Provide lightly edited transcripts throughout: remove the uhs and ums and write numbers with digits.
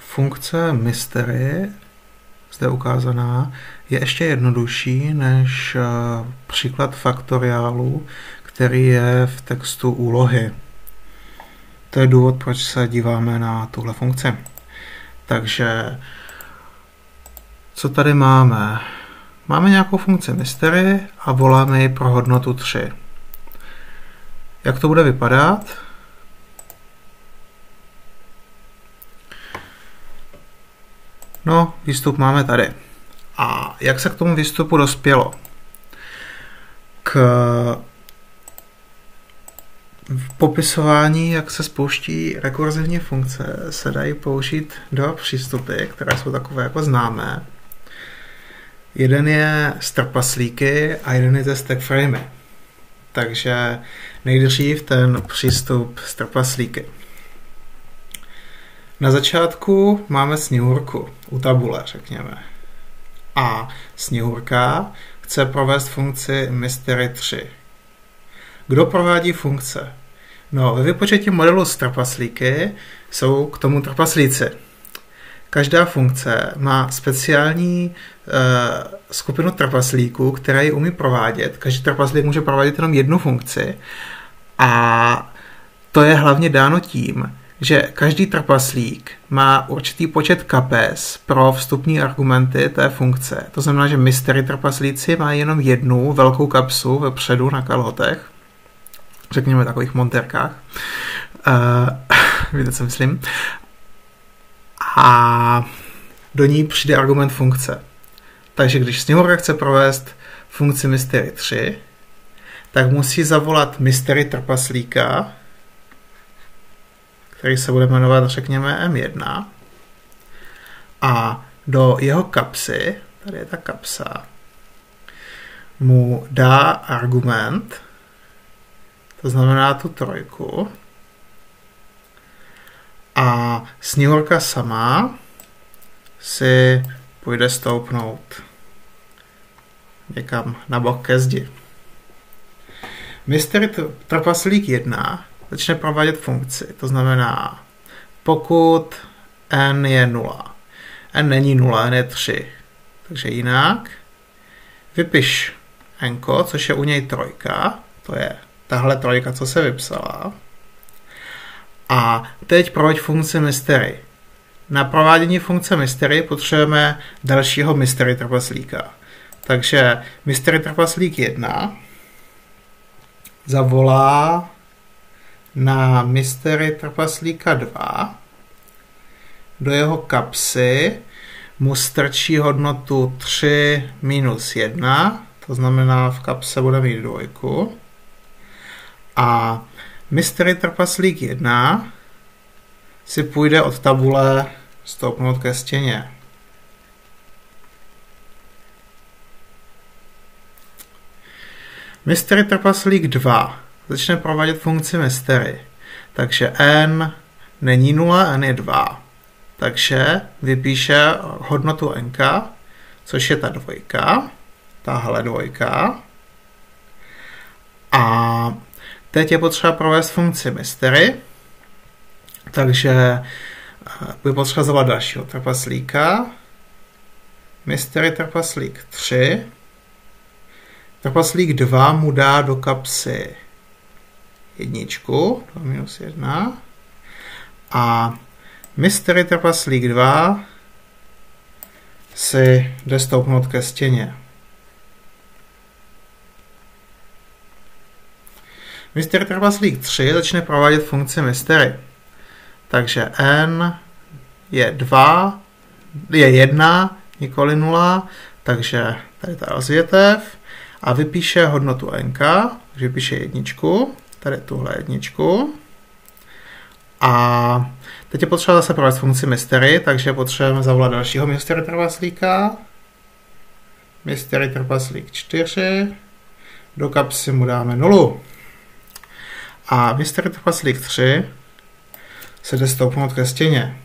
funkce mystery, zde ukázaná, je ještě jednodušší než příklad faktoriálu, který je v textu úlohy. To je důvod, proč se díváme na tuhle funkci. Takže, co tady máme? Máme nějakou funkci mystery a voláme ji pro hodnotu 3. Jak to bude vypadat? No, výstup máme tady. A jak se k tomu výstupu dospělo? K popisování, jak se spouští rekurzivní funkce, se dají použít dva přístupy, které jsou takové jako známé. Jeden je z trpaslíky a jeden je ze stackframey. Takže nejdřív ten přístup z trpaslíky. Na začátku máme sněhurku u tabule, řekněme. A sněhurka chce provést funkci mystery 3. Kdo provádí funkce? No, ve vypočetí modelu z trpaslíky jsou k tomu trpaslíci. Každá funkce má speciální skupinu trpaslíků, která ji umí provádět. Každý trpaslík může provádět jenom jednu funkci. A to je hlavně dáno tím, že každý trpaslík má určitý počet kapes pro vstupní argumenty té funkce. To znamená, že mystery trpaslíci mají jenom jednu velkou kapsu vepředu na kalhotech, řekněme takových montérkách. Víte, co myslím? A do ní přijde argument funkce. Takže když sněhurka chce provést funkci mystery 3, tak musí zavolat mystery trpaslíka, který se bude jmenovat, řekněme, M1. A do jeho kapsy, tady je ta kapsa, mu dá argument, to znamená tu 3. A sněhurka sama si půjde stoupnout někam na bok ke zdi. Mystery trpaslík 1 začne provádět funkci. To znamená, pokud n je 0. N není 0, n je 3. Takže jinak vypiš n, což je u něj 3. To je tahle 3, co se vypsala. A teď proveď funkci mystery. Na provádění funkce mystery potřebujeme dalšího mystery trpaslíka. Takže mystery trpaslík 1 zavolá na mystery trpaslíka 2. Do jeho kapsy mu strčí hodnotu 3 minus 1, to znamená v kapse bude mít 2. A mystery trpaslík 1 si půjde od tabule stoupnout ke stěně. Mystery trpaslík 2 začne provádět funkci mystery. Takže n není 0, n je 2. Takže vypíše hodnotu n, což je ta 2, tahle 2. A teď je potřeba provést funkci mystery, takže bude potřeba zavolat dalšího trpaslíka. Mystery trpaslík 3. Trpaslík 2 mu dá do kapsy 1, 2 minus 1. A mystery trpaslík 2 si jde stoupnout ke stěně. Mystery trpaslík 3 začne provádět funkci mystery. Takže n je 2, je 1, nikoli 0, takže tady ta rozvětev a vypíše hodnotu n, takže vypíše 1, tady tuhle 1. A teď je potřeba zase provést funkci mystery, takže potřebujeme zavolat dalšího mystery trpaslíka. Mystery trpaslík 4, do kapsy mu dáme 0. A mystery trpaslík 3 se jde stoupnout ke stěně.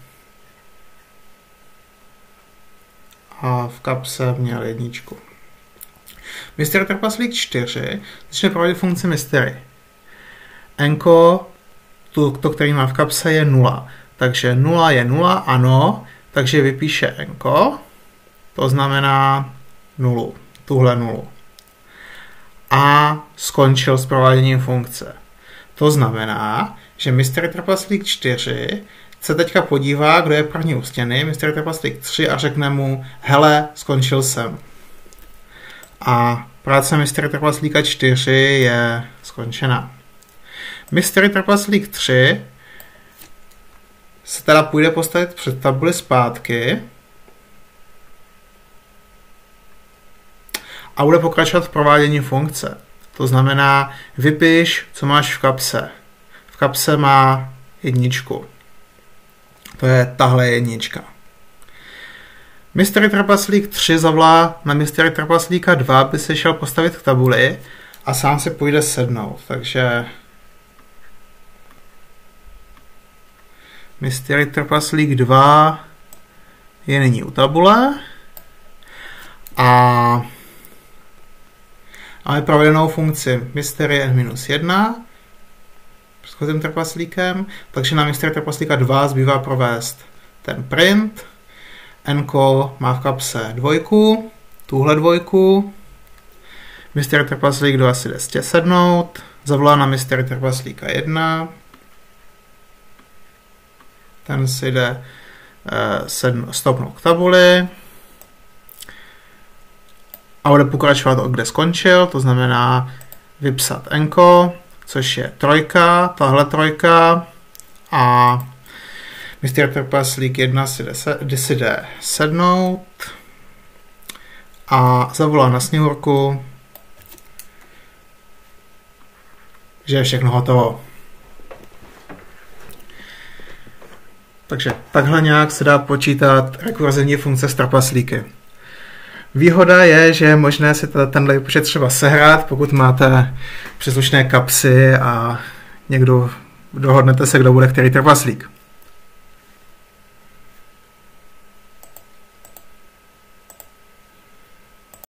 A v kapse měl 1. Mystery trpaslík 4 začne provádět funkci mystery. N, to, který má v kapse, je 0. Takže 0 je 0, ano, takže vypíše enko, to znamená 0, tuhle 0. A skončil s prováděním funkce. To znamená, že Mystery trpaslík 4 se teďka podívá, kdo je první u stěny, Mystery trpaslík 3 a řekne mu, hele, skončil jsem. A práce Mystery trpaslíka 4 je skončena. Mystery trpaslík 3 se teda půjde postavit před tabuli zpátky a bude pokračovat v provádění funkce. To znamená, vypiš, co máš v kapse. V kapse má 1. To je tahle 1. Mystery trpaslík 3 zavolá na Mystery trpaslíka 2, by se šel postavit k tabuli a sám si půjde sednout. Takže Mystery trpaslík 2 je nyní u tabule a máme provedenou funkci Mystery N-1 předchozím trpaslíkem, takže na Mystery trpaslíka 2 zbývá provést ten print. N-ko má v kapse 2, tuhle 2. Mystery trpaslík 2 si jde sednout, zavolá na Mystery trpaslíka 1. Ten si jde stopnout k tabuli a bude pokračovat, kde skončil, to znamená vypsat enko, což je 3, tahle 3 a Mystery trpaslík 1 si jde sednout a zavolá na Sněhurku, že je všechno hotovo. Takže takhle nějak se dá počítat rekurzivní funkce s trpaslíky. Výhoda je, že je možné si tenhle výpočet třeba sehrát, pokud máte příslušné kapsy a někdo dohodnete se, kdo bude který trpaslík.